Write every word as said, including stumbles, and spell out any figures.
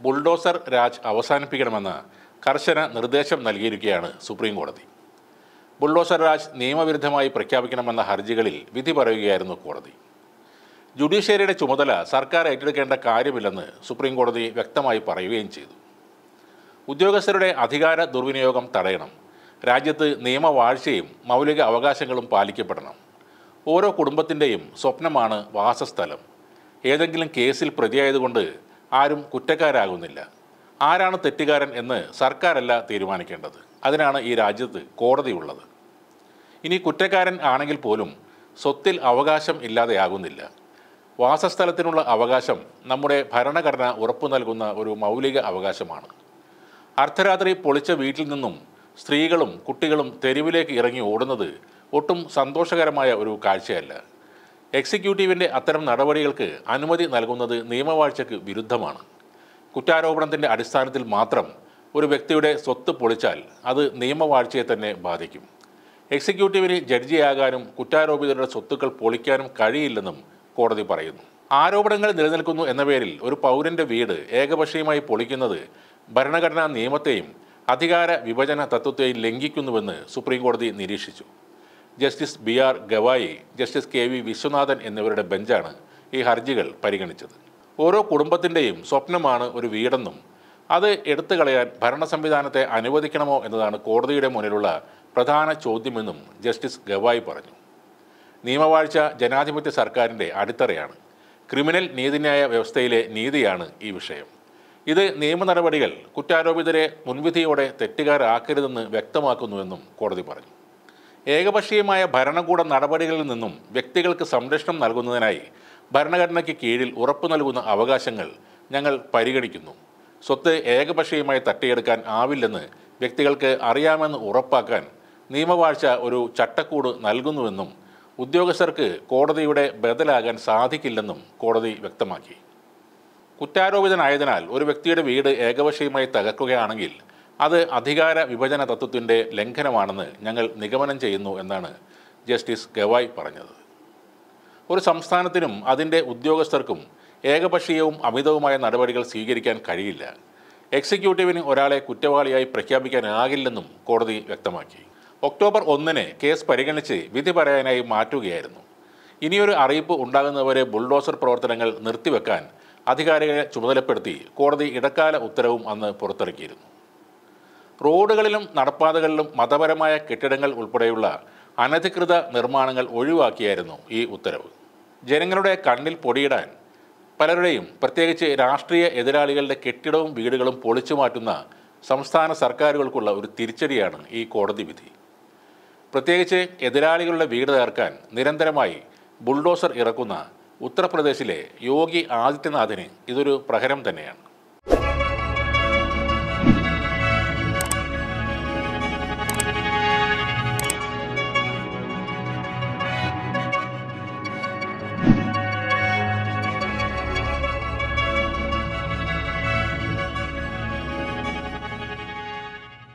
Bulldozer Raj അവസാനിപ്പിക്കണമെന്ന് കർശന നിർദ്ദേശം നൽകിയിരിക്കുകയാണ് സുപ്രീം കോടതി. ബുൾഡോസർ രാജ് നിയമവിരുദ്ധമായി പ്രഖ്യാപിക്കണമെന്ന ഹർജികളിൽ വിധി പറയുകയായിരുന്നു കോടതി. ജുഡീഷ്യറിയുടെ ചുമതല സർക്കാർ ഏറ്റെടുക്കേണ്ട കാര്യമില്ലെന്ന് സുപ്രീം കോടതി വ്യക്തമായി പറയുകയും ചെയ്തു. ഉദ്യോഗസ്ഥരുടെ അധികാര ദുർവിനിയോഗം തടയണം. രാജ്യത്ത് നിയമവാഴ്ചയും മൗലിക അവകാശങ്ങളും പാലിക്കപ്പെടണം. ഓരോ കുടുംബത്തിൻ്റെയും സ്വപ്നമാണ് വാസസ്ഥലം. ഏതെങ്കിലും കേസിൽ പ്രതിയായതുകൊണ്ട് ആരും കുറ്റക്കാരാകുന്നില്ല. ആരാണ് തെറ്റുകാരൻ എന്ന് സർക്കാരല്ല തീരുമാനിക്കേണ്ടത്. അതിനാണ് ഈ രാജ്യത്ത് കോടതിയുള്ളത്. ഇനി കുറ്റക്കാരൻ ആണെങ്കിൽ പോലും സ്വത്തിൽ അവകാശം ഇല്ലാതെയാകുന്നില്ല. വാസസ്ഥലത്തിനുള്ള അവകാശം നമ്മുടെ ഭരണഘടന ഉറപ്പു നൽകുന്ന ഒരു മൗലിക അവകാശമാണ്. അർദ്ധരാത്രി പൊളിച്ച വീട്ടിൽ നിന്നും സ്ത്രീകളും കുട്ടികളും തെരുവിലേക്ക് ഇറങ്ങി ഓടുന്നത് ഒട്ടും സന്തോഷകരമായ ഒരു കാഴ്ചയല്ല. എക്സിക്യൂട്ടീവിൻ്റെ അത്തരം നടപടികൾക്ക് അനുമതി നൽകുന്നത് നിയമവാഴ്ചയ്ക്ക് വിരുദ്ധമാണ്. കുറ്റാരോപണത്തിൻ്റെ അടിസ്ഥാനത്തിൽ മാത്രം ഒരു വ്യക്തിയുടെ സ്വത്ത് പൊളിച്ചാൽ അത് നിയമവാഴ്ചയെ തന്നെ ബാധിക്കും. എക്സിക്യൂട്ടീവിന് ജഡ്ജിയാകാനും കുറ്റാരോപിതരുടെ സ്വത്തുക്കൾ പൊളിക്കാനും കഴിയില്ലെന്നും കോടതി പറയുന്നു. ആരോപണങ്ങൾ നിലനിൽക്കുന്നു എന്ന പേരിൽ ഒരു പൗരൻ്റെ വീട് ഏകപക്ഷീയമായി പൊളിക്കുന്നത് ഭരണഘടനാ നിയമത്തെയും അധികാര വിഭജന തത്വത്തെയും ലംഘിക്കുന്നുവെന്ന് സുപ്രീം കോടതി നിരീക്ഷിച്ചു. Justice B R Gavai, justice K V Viswanathan എന്നിവരുടെ ബെഞ്ചാണ് ഈ ഹർജികൾ പരിഗണിച്ചത്. ഓരോ കുടുംബത്തിൻ്റെയും സ്വപ്നമാണ് ഒരു വീടെന്നും അത് എടുത്തു കളയാൻ ഭരണ സംവിധാനത്തെ അനുവദിക്കണമോ എന്നതാണ് കോടതിയുടെ മുന്നിലുള്ള പ്രധാന ചോദ്യമെന്നും ജസ്റ്റിസ് ഗവായി പറഞ്ഞു. നിയമവാഴ്ച ജനാധിപത്യ സർക്കാരിൻ്റെ അടിത്തറയാണ്. ക്രിമിനൽ നീതിന്യായ വ്യവസ്ഥയിലെ നീതിയാണ് ഈ വിഷയം. ഇത് നിയമ നടപടികൾ കുറ്റാരോപിതരെ മുൻവിധിയോടെ തെറ്റുകാരാക്കരുതെന്ന് വ്യക്തമാക്കുന്നുവെന്നും കോടതി പറഞ്ഞു. ഏകപക്ഷീയമായ ഭരണകൂട നടപടികളിൽ നിന്നും വ്യക്തികൾക്ക് സംരക്ഷണം നൽകുന്നതിനായി ഭരണഘടനയ്ക്ക് കീഴിൽ ഉറപ്പു നൽകുന്ന അവകാശങ്ങൾ ഞങ്ങൾ പരിഗണിക്കുന്നു. സ്വത്ത് ഏകപക്ഷീയമായി തട്ടിയെടുക്കാൻ ആവില്ലെന്ന് വ്യക്തികൾക്ക് അറിയാമെന്ന് ഉറപ്പാക്കാൻ നിയമവാഴ്ച ഒരു ചട്ടക്കൂട് നൽകുന്നുവെന്നും ഉദ്യോഗസ്ഥർക്ക് കോടതിയുടെ ബദലാകാൻ സാധിക്കില്ലെന്നും കോടതി വ്യക്തമാക്കി. കുറ്റാരോപിതനായതിനാൽ ഒരു വ്യക്തിയുടെ വീട് ഏകപക്ഷീയമായി തകർക്കുകയാണെങ്കിൽ അത് അധികാര വിഭജന തത്വത്തിൻ്റെ ലംഘനമാണെന്ന് ഞങ്ങൾ നിഗമനം ചെയ്യുന്നു എന്നാണ് ജസ്റ്റിസ് ഗവായ് പറഞ്ഞത്. ഒരു സംസ്ഥാനത്തിനും അതിൻ്റെ ഉദ്യോഗസ്ഥർക്കും ഏകപക്ഷീയവും അമിതവുമായ നടപടികൾ സ്വീകരിക്കാൻ കഴിയില്ല. എക്സിക്യൂട്ടീവിന് ഒരാളെ കുറ്റവാളിയായി പ്രഖ്യാപിക്കാനാകില്ലെന്നും കോടതി വ്യക്തമാക്കി. ഒക്ടോബർ ഒന്നിന് കേസ് പരിഗണിച്ച് വിധി പറയാനായി മാറ്റുകയായിരുന്നു. ഇനിയൊരു അറിയിപ്പ് ഉണ്ടാകുന്നവരെ ബുൾഡോസർ പ്രവർത്തനങ്ങൾ നിർത്തിവെക്കാൻ അധികാരികളെ ചുമതലപ്പെടുത്തി കോടതി ഇടക്കാല ഉത്തരവും അന്ന് പുറത്തിറക്കിയിരുന്നു. റോഡുകളിലും നടപ്പാതകളിലും മതപരമായ കെട്ടിടങ്ങൾ ഉൾപ്പെടെയുള്ള അനധികൃത നിർമ്മാണങ്ങൾ ഒഴിവാക്കിയായിരുന്നു ഈ ഉത്തരവ്. ജനങ്ങളുടെ കണ്ണിൽ പൊടിയിടാൻ പലരുടെയും പ്രത്യേകിച്ച് രാഷ്ട്രീയ എതിരാളികളുടെ കെട്ടിടവും വീടുകളും പൊളിച്ചു മാറ്റുന്ന സംസ്ഥാന സർക്കാരുകൾക്കുള്ള ഒരു തിരിച്ചടിയാണ് ഈ കോടതി വിധി. പ്രത്യേകിച്ച് എതിരാളികളുടെ വീട് തകർക്കാൻ നിരന്തരമായി ബുൾഡോസർ ഇറക്കുന്ന ഉത്തർപ്രദേശിലെ യോഗി ആദിത്യനാഥിന് ഇതൊരു പ്രഹരം തന്നെയാണ്.